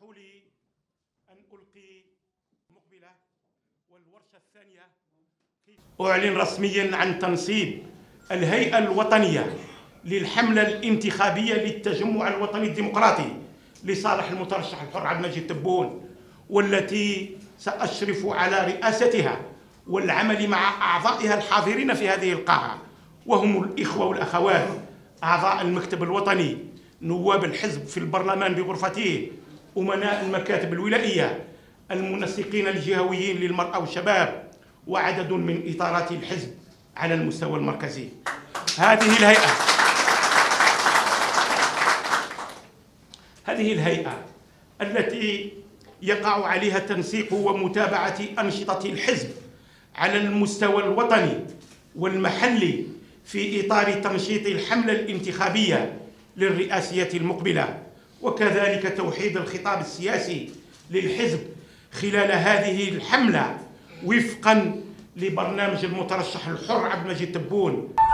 اسمحوا لي أن ألقي مقبلة والورشة الثانية. أعلن رسميا عن تنصيب الهيئة الوطنية للحملة الانتخابية للتجمع الوطني الديمقراطي لصالح المترشح الحر عبد المجيد تبون، والتي سأشرف على رئاستها والعمل مع أعضائها الحاضرين في هذه القاعة، وهم الإخوة والأخوات أعضاء المكتب الوطني، نواب الحزب في البرلمان بغرفته، أمناء المكاتب الولائية، المنسقين الجهويين للمرأة والشباب، وعدد من إطارات الحزب على المستوى المركزي. هذه الهيئة التي يقع عليها تنسيق ومتابعة أنشطة الحزب على المستوى الوطني والمحلي في إطار تنشيط الحملة الانتخابية للرئاسية المقبلة، وكذلك توحيد الخطاب السياسي للحزب خلال هذه الحملة وفقا لبرنامج المترشح الحر عبد المجيد تبون.